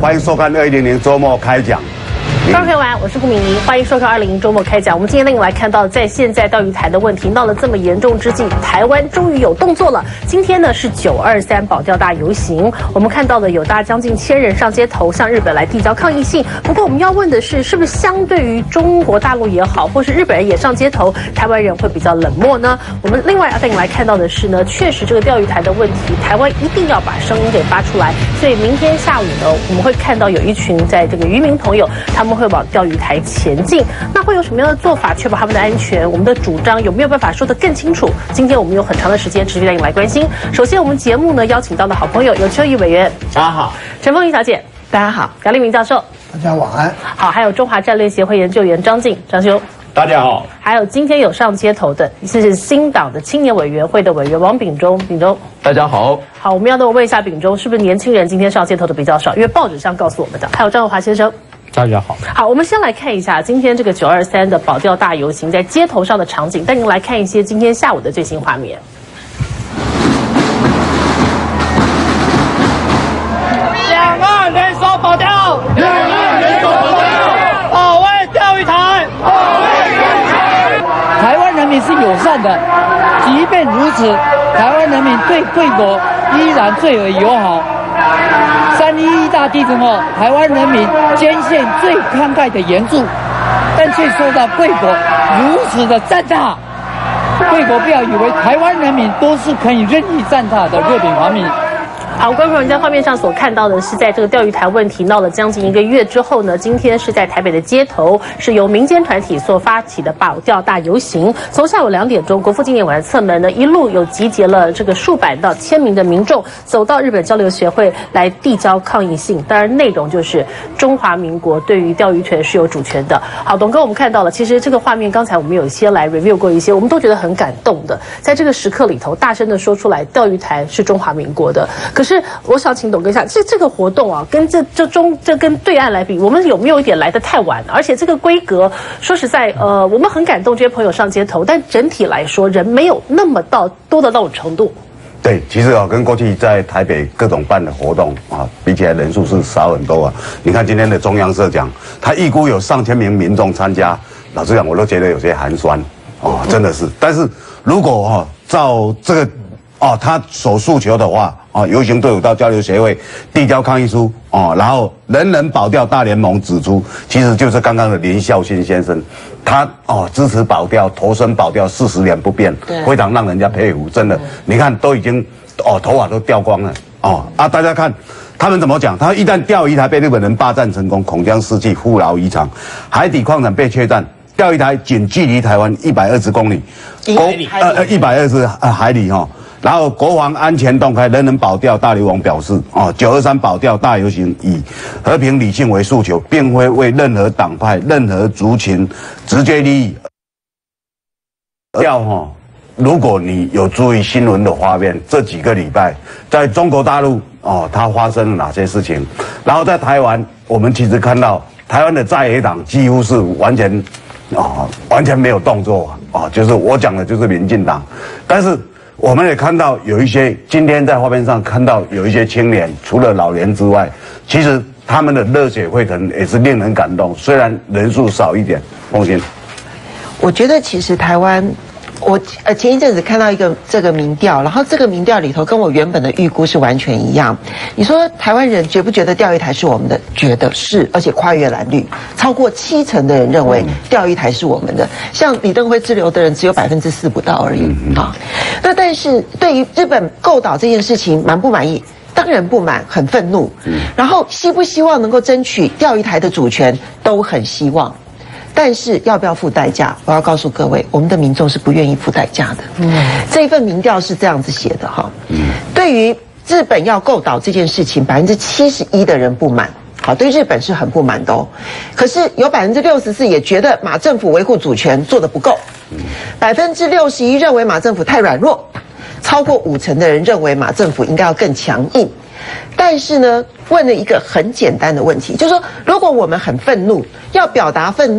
欢迎收看2020周末开讲。 各位朋友晚，我是顾敏仪，欢迎收看2020周末开讲。我们今天带你来看到，在现在钓鱼台的问题闹得这么严重之际，台湾终于有动作了。今天呢是923保钓大游行，我们看到了有大将近1000人上街头，向日本来递交抗议信。不过我们要问的是，是不是相对于中国大陆也好，或是日本人也上街头，台湾人会比较冷漠呢？我们另外要带你来看到的是呢，确实这个钓鱼台的问题，台湾一定要把声音给发出来。所以明天下午呢，我们会看到有一群在这个渔民朋友，他们会往钓鱼台前进，那会有什么样的做法确保他们的安全？我们的主张有没有办法说得更清楚？今天我们有很长的时间持续带你来关心。首先，我们节目呢邀请到的好朋友有邱毅委员， 大家好； 陈凤仪小姐，大家好；姚立明教授， 大家晚安。 好，还有中华战略协会研究员张静，张兄， 大家好； 还有今天有上街头的是新党的青年委员会的委员王炳忠，炳忠， 大家好。 好，我们要问一下炳忠，是不是年轻人今天上街头的比较少？因为报纸上告诉我们的。还有张友华先生。 大家好， 好，我们先来看一下今天这个923的保钓大游行在街头上的场景，带您来看一些今天下午的最新画面。 两岸联手保钓，两岸联手保钓，保卫钓鱼台，保卫钓鱼台。 台湾人民是友善的，即便如此，台湾人民对贵国依然最为友好。3.11大地震后，台湾人民捐献最慷慨的援助，但却受到贵国如此的践踏。贵国不要以为台湾人民都是可以任意践踏的热饼华民。 好，观众朋友在画面上所看到的是，在这个钓鱼台问题闹了将近1个月之后呢，今天是在台北的街头，是由民间团体所发起的保钓大游行。从下午2点钟，国父纪念馆的侧门呢，一路有集结了这个数百到1000名的民众，走到日本交流协会来递交抗议信。当然，内容就是中华民国对于钓鱼权是有主权的。好，董哥，我们看到了，其实这个画面刚才我们有先来 review 过一些，我们都觉得很感动的，在这个时刻里头，大声的说出来，钓鱼台是中华民国的。可是我想请董哥一下，这个活动啊，跟这跟对岸来比，我们有没有一点来得太晚？而且这个规格，说实在，我们很感动这些朋友上街头，但整体来说，人没有那么多的那种程度。 对，其实跟过去在台北各种办的活动比起来人数是少很多啊。你看今天的中央社讲，他预估有上千名民众参加，老实讲我都觉得有些寒酸真的是。但是如果照这个他所诉求的话游行队伍到交流协会递交抗议书然后人人保钓大联盟指出，其实就是刚刚的林孝信先生，他支持保钓，投身保钓40年不变，非常让人家佩服，真的。你看都已经头发都掉光了大家看他们怎么讲？他一旦钓鱼台被日本人霸占成功，恐将失去富饶渔场，海底矿产被切断，钓鱼台仅距离台湾120公里，120海里然后国防安全洞开，人人保钓大流亡表示923保钓大游行以和平理性为诉求，并非为任何党派、任何族群直接利益。如果你有注意新闻的画面，这几个礼拜在中国大陆它发生了哪些事情？然后在台湾，我们其实看到台湾的在野党几乎是完全没有动作就是我讲的就是民进党，但是我们也看到有一些，今天在画面上看到有一些青年，除了老年之外，其实他们的热血沸腾也是令人感动，虽然人数少一点。凤馨， 我觉得其实台湾，我前一阵子看到这个民调，然后这个民调里头跟我原本的预估是完全一样。你说台湾人觉不觉得钓鱼台是我们的？觉得是，而且跨越蓝绿，超过70%的人认为钓鱼台是我们的。像李登辉之流的人只有4%不到而已那但是对于日本购岛这件事情满不满意？当然不满，很愤怒。然后希不希望能够争取钓鱼台的主权，都很希望。但是要不要付代价？我要告诉各位，我们的民众是不愿意付代价的。这一份民调是这样子写的对于日本要购岛这件事情，71%的人不满。好，对日本是很不满的可是有64%也觉得马政府维护主权做得不够，61%认为马政府太软弱，超过50%的人认为马政府应该要更强硬。但是呢，问了一个很简单的问题，就是说，如果我们很愤怒，要表达愤怒，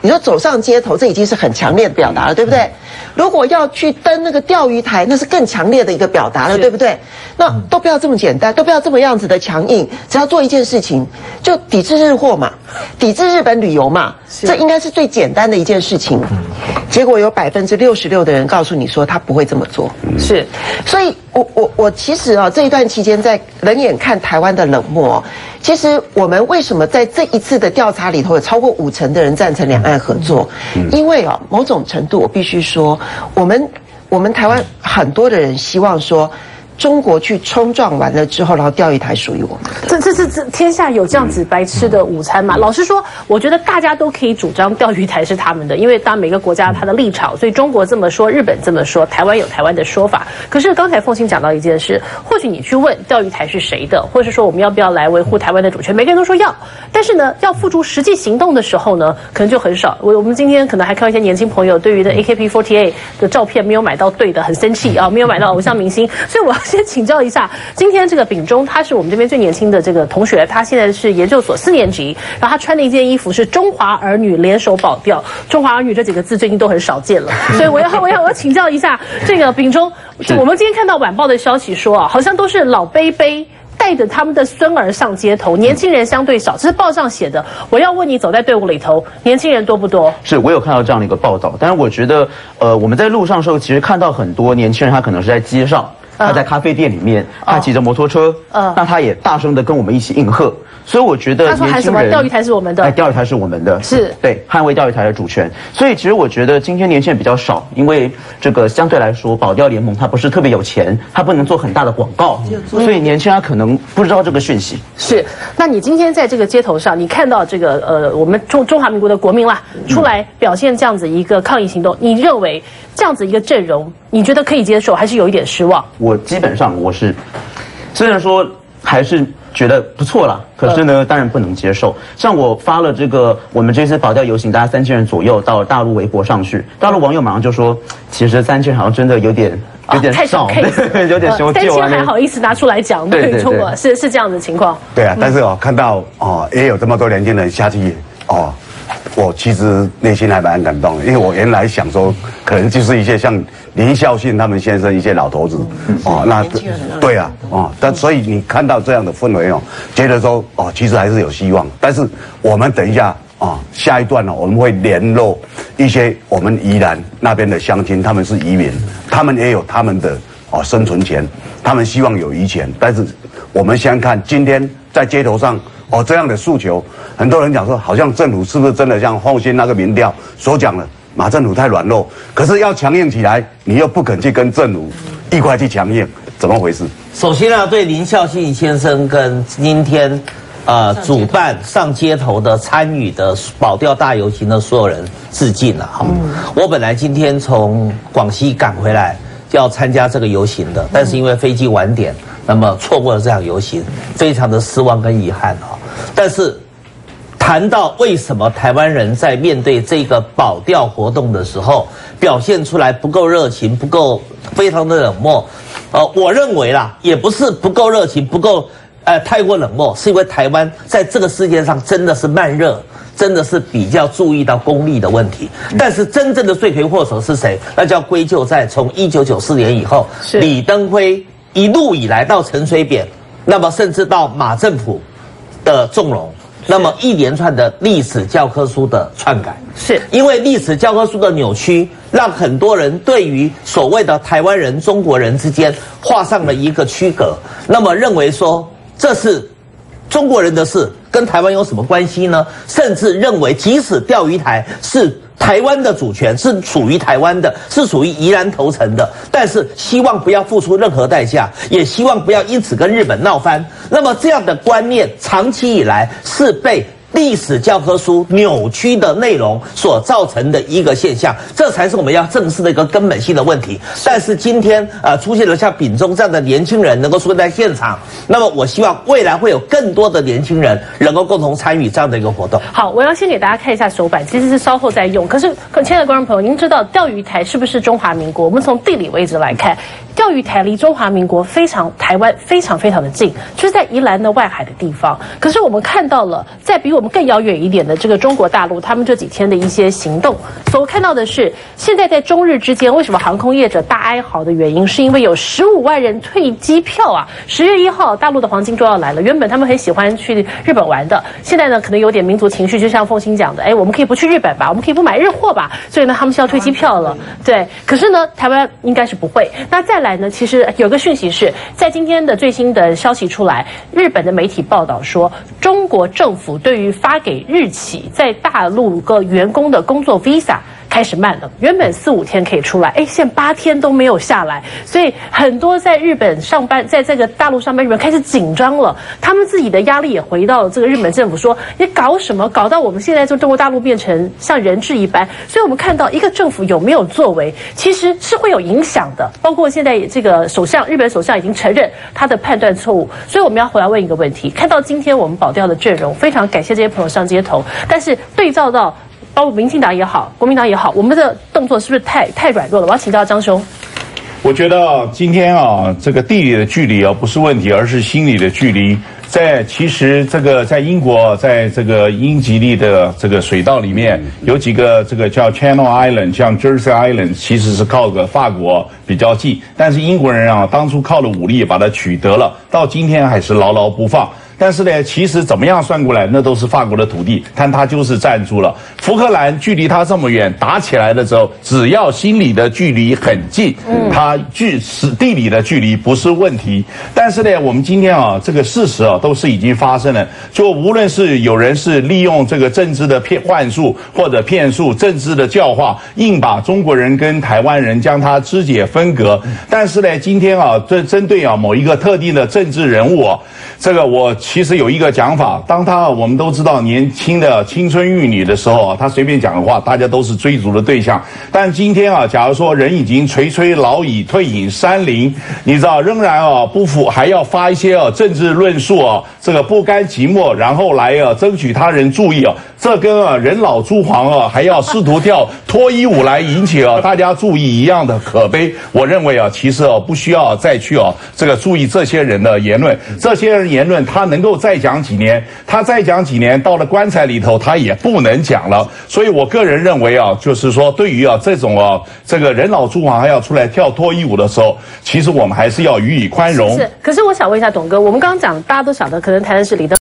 你说走上街头，这已经是很强烈的表达了，对不对？如果要去登那个钓鱼台，那是更强烈的一个表达了，对不对？那都不要这么简单，都不要这么样子的强硬，只要做一件事情，就抵制日货嘛，抵制日本旅游嘛，这应该是最简单的一件事情。结果有66%的人告诉你说他不会这么做， 是， 所以我其实啊这一段期间在冷眼看台湾的冷漠，其实我们为什么在这一次的调查里头有超过50%的人赞成两岸合作？因为啊某种程度我必须说，我们台湾很多的人希望说，中国去冲撞完了之后，然后钓鱼台属于我们。 这天下有这样子白吃的午餐吗？老实说，我觉得大家都可以主张钓鱼台是他们的，因为当每个国家有它的立场，所以中国这么说，日本这么说，台湾有台湾的说法。可是刚才凤馨讲到一件事，或许你去问钓鱼台是谁的，或是说我们要不要来维护台湾的主权，每个人都说要，但是呢，要付诸实际行动的时候呢，可能就很少。我们今天可能还看到一些年轻朋友对于的 AKB48 的照片没有买到对的，很生气啊，没有买到偶像明星，所以我要先请教一下，今天这个秉忠他是我们这边最年轻的这个同学，他现在是研究所4年级，然后他穿的一件衣服是中华儿女联手保钓，中华儿女这几个字最近都很少见了，所以我要请教一下这个秉忠，我们今天看到晚报的消息说啊，好像都是老伯伯带着他们的孙儿上街头，年轻人相对少，这是报上写的。我要问你，走在队伍里头，年轻人多不多？ 是我有看到这样的一个报道，但是我觉得，我们在路上的时候，其实看到很多年轻人，他可能是在街上。他在咖啡店里面，他骑着摩托车，那他也大声的跟我们一起应和，所以我觉得他说喊什么？钓鱼台是我们的， 哎，钓鱼台是我们的， 是对，捍卫钓鱼台的主权。所以其实我觉得今天年轻人比较少，因为这个相对来说，保钓联盟它不是特别有钱，它不能做很大的广告，所以年轻人可能不知道这个讯息。 是，那你今天在这个街头上，你看到这个我们中华民国的国民啦，出来表现这样子一个抗议行动，你认为这样子一个阵容，你觉得可以接受，还是有一点失望？ 我基本上我是，虽然说还是觉得不错啦，可是呢，当然不能接受。像我发了这个我们这次保钓游行，大概3000人左右到大陆微博上去，大陆网友马上就说，其实3000好像真的有点少，有点羞疚啊。 3000还好意思拿出来讲，对中国是这样的情况。 对啊，但是看到也有这么多年轻人下去我其实内心还蛮感动的，因为我原来想说，可能就是一些像林孝信他们先生一些老头子，那对啊，但所以你看到这样的氛围觉得说其实还是有希望。但是我们等一下下一段我们会联络一些我们宜兰那边的乡亲，他们是移民，他们也有他们的生存权，他们希望有余钱。但是我们先看今天在街头上。这样的诉求，很多人讲说，好像政府是不是真的像凤馨那个民调所讲的，马政府太软弱，可是要强硬起来，你又不肯去跟政府一块去强硬，怎么回事？ 首先呢，对林孝信先生跟今天主办上街头的参与的保钓大游行的所有人致敬了。我本来今天从广西赶回来要参加这个游行的，但是因为飞机晚点，那么错过了这场游行，非常的失望跟遗憾但是谈到为什么台湾人在面对这个保钓活动的时候表现出来不够热情，不够非常的冷漠，我认为啦，也不是不够热情，不够太过冷漠，是因为台湾在这个世界上真的是慢热。真的是比较注意到公利的问题，但是真正的罪魁祸首是谁？那就要归咎在从1994年以后，李登辉一路以来到陈水扁，那么甚至到马政府的纵容，那么一连串的历史教科书的篡改， 是因为历史教科书的扭曲，让很多人对于所谓的台湾人、中国人之间画上了一个区隔，那么认为说这是中国人的事，跟台湾有什么关系呢？甚至认为，即使钓鱼台是台湾的主权，是属于台湾的，是属于宜兰头城的，但是希望不要付出任何代价，也希望不要因此跟日本闹翻。那么这样的观念，长期以来是被历史教科书扭曲的内容所造成的一个现象，这才是我们要正视的一个根本性的问题。但是今天出现了像秉忠这样的年轻人能够出现在现场，那么我希望未来会有更多的年轻人能够共同参与这样的一个活动。 好，我要先给大家看一下手板，其实是稍后再用。可是，亲爱的观众朋友，您知道钓鱼台是不是中华民国？我们从地理位置来看， 钓鱼台离中华民国台湾非常的近，就是在宜兰的外海的地方。可是我们看到了，在比我们更遥远一点的这个中国大陆，他们这几天的一些行动，所看到的是，现在在中日之间，为什么航空业者大哀嚎的原因，是因为有15万人退机票啊！10月1号，大陆的黄金周要来了，原本他们很喜欢去日本玩的，现在呢，可能有点民族情绪，就像凤馨讲的，我们可以不去日本吧，我们可以不买日货吧，所以呢，他们是要退机票了。对，可是呢，台湾应该是不会。那再来呢，其实有个讯息是在今天的最新的消息出来，日本的媒体报道说，中国政府对于发给日企在大陆个员工的工作 visa 开始慢了，原本4、5天可以出来，现在8天都没有下来，所以很多在日本上班，在这个大陆上班日本开始紧张了，他们自己的压力也回到了这个日本政府说，你搞什么？搞到我们现在就中国大陆变成像人质一般，所以我们看到一个政府有没有作为，其实是会有影响的。包括现在这个日本首相已经承认他的判断错误，所以我们要回来问一个问题：看到今天我们保钓的阵容，非常感谢这些朋友上街头，但是对照到包括民进党也好，国民党也好，我们的动作是不是太软弱了？我要请教张兄。 我觉得今天这个地理的距离不是问题，而是心理的距离。其实这个在英国，在这个英吉利的这个水道里面，有几个这个叫 Channel Island， 像 Jersey Island， 其实是靠个法国比较近，但是英国人当初靠了武力把它取得了，到今天还是牢牢不放。但是呢，其实怎么样算过来，那都是法国的土地，但他就是站住了。福克兰距离他这么远，打起来的时候，只要心理的距离很近，它地理的距离不是问题。但是呢，我们今天这个事实都是已经发生了。就无论是有人是利用这个政治的幻术或者骗术、政治的教化，硬把中国人跟台湾人将它肢解分隔。但是呢，今天针对某一个特定的政治人物这个我其实有一个讲法，当我们都知道年轻的青春玉女的时候他随便讲的话，大家都是追逐的对象。但今天假如说人已经垂垂老矣，退隐山林，你知道仍然不服，还要发一些政治论述这个不甘寂寞，然后来争取他人注意这跟人老珠黄还要试图跳脱衣舞来引起大家注意一样的可悲。我认为其实不需要再去这个注意这些人的言论，这些人言论他能够再讲几年，他再讲几年到了棺材里头他也不能讲了。所以我个人认为就是说对于这种这个人老珠黄还要出来跳脱衣舞的时候，其实我们还是要予以宽容。 可是我想问一下董哥，我们刚刚讲大家都晓得可能台南市李登